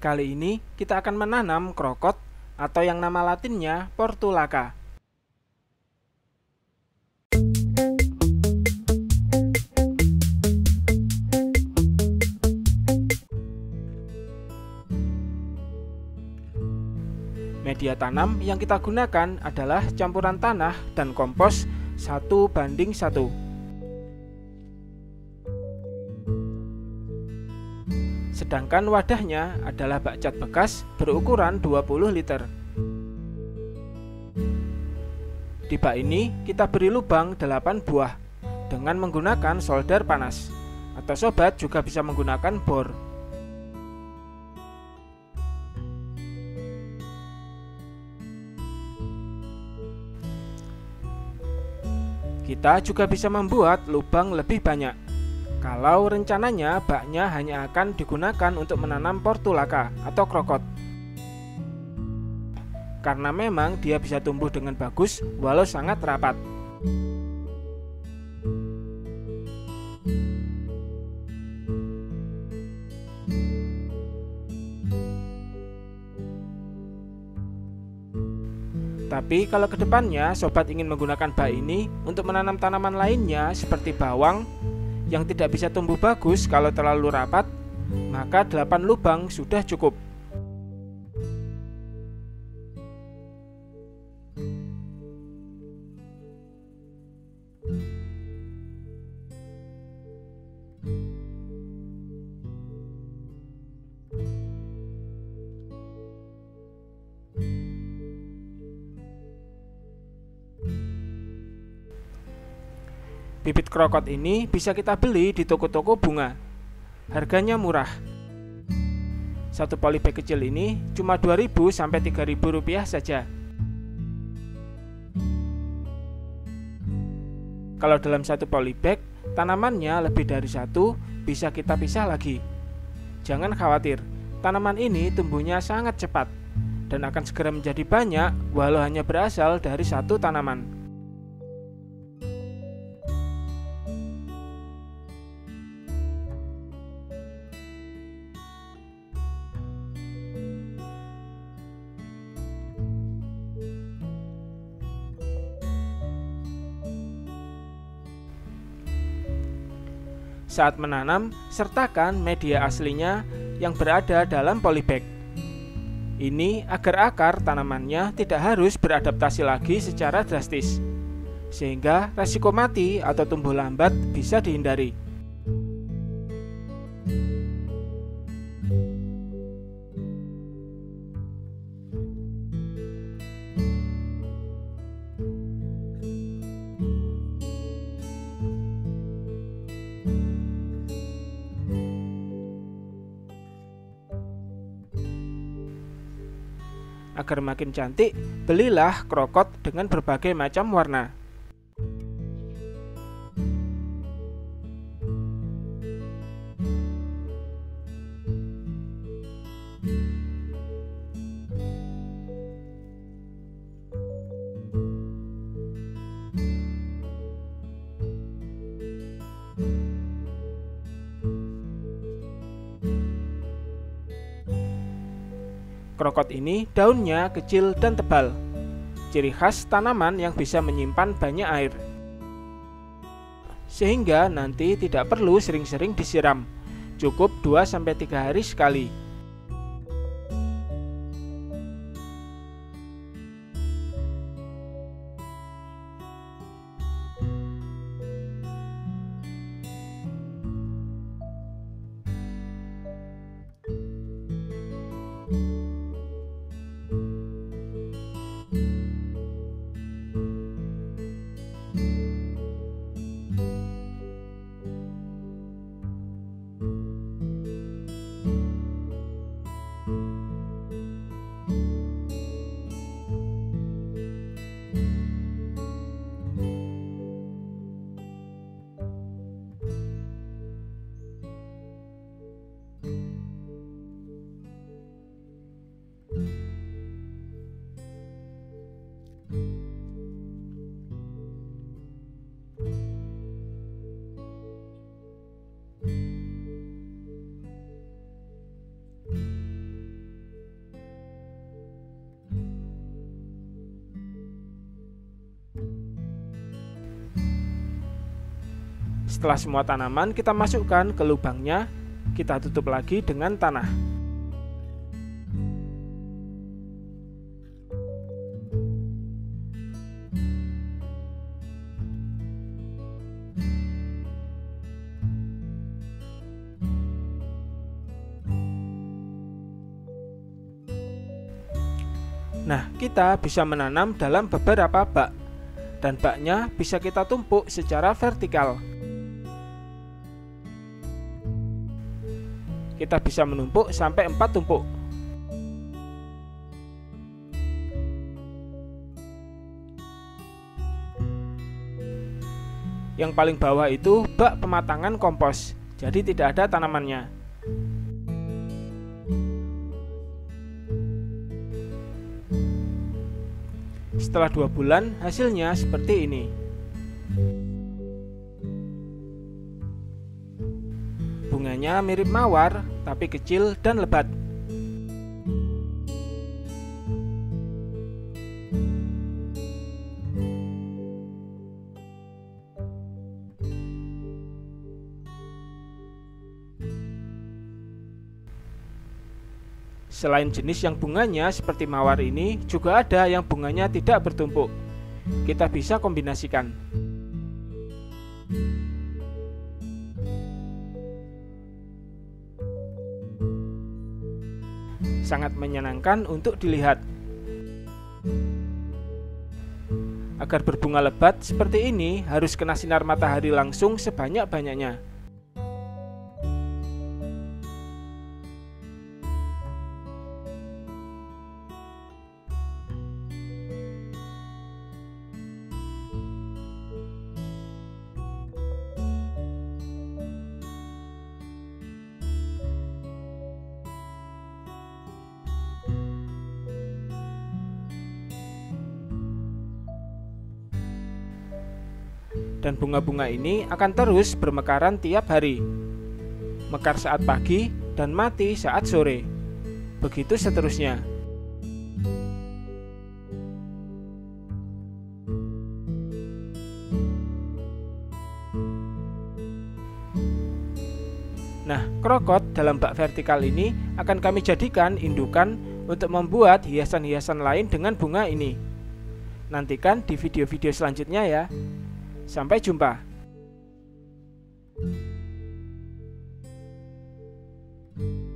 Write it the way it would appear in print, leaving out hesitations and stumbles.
Kali ini kita akan menanam krokot atau yang nama latinnya Portulaca. Media tanam yang kita gunakan adalah campuran tanah dan kompos 1:1. Sedangkan wadahnya adalah bakcat bekas berukuran 20 liter. Di bak ini kita beri lubang 8 buah dengan menggunakan solder panas, atau sobat juga bisa menggunakan bor. Kita juga bisa membuat lubang lebih banyak kalau rencananya baknya hanya akan digunakan untuk menanam Portulaca atau krokot, karena memang dia bisa tumbuh dengan bagus walau sangat rapat. Tapi kalau kedepannya sobat ingin menggunakan bak ini untuk menanam tanaman lainnya seperti bawang yang tidak bisa tumbuh bagus kalau terlalu rapat, maka 8 lubang sudah cukup. Bibit krokot ini bisa kita beli di toko-toko bunga. Harganya murah. Satu polybag kecil ini cuma 2.000 sampai 3.000 rupiah saja. Kalau dalam satu polybag, tanamannya lebih dari satu, bisa kita pisah lagi. Jangan khawatir, tanaman ini tumbuhnya sangat cepat dan akan segera menjadi banyak walau hanya berasal dari satu tanaman. Saat menanam, sertakan media aslinya yang berada dalam polybag. Ini agar akar tanamannya tidak harus beradaptasi lagi secara drastis, sehingga resiko mati atau tumbuh lambat bisa dihindari. Agar makin cantik, belilah krokot dengan berbagai macam warna. Krokot ini daunnya kecil dan tebal, ciri khas tanaman yang bisa menyimpan banyak air, sehingga nanti tidak perlu sering-sering disiram, cukup 2-3 hari sekali. Setelah semua tanaman kita masukkan ke lubangnya, kita tutup lagi dengan tanah. Nah, kita bisa menanam dalam beberapa bak, dan baknya bisa kita tumpuk secara vertikal. Kita bisa menumpuk sampai 4 tumpuk. Yang paling bawah itu bak pematangan kompos, jadi tidak ada tanamannya. Setelah 2 bulan, hasilnya seperti ini. Bunganya mirip mawar, tapi kecil dan lebat. Selain jenis yang bunganya seperti mawar ini, juga ada yang bunganya tidak bertumpuk. Kita bisa kombinasikan. Sangat menyenangkan untuk dilihat. Agar berbunga lebat seperti ini, harus kena sinar matahari langsung sebanyak-banyaknya. Dan bunga-bunga ini akan terus bermekaran tiap hari. Mekar saat pagi dan mati saat sore. Begitu seterusnya. Nah, krokot dalam bak vertikal ini akan kami jadikan indukan untuk membuat hiasan-hiasan lain dengan bunga ini. Nantikan di video-video selanjutnya ya. Sampai jumpa.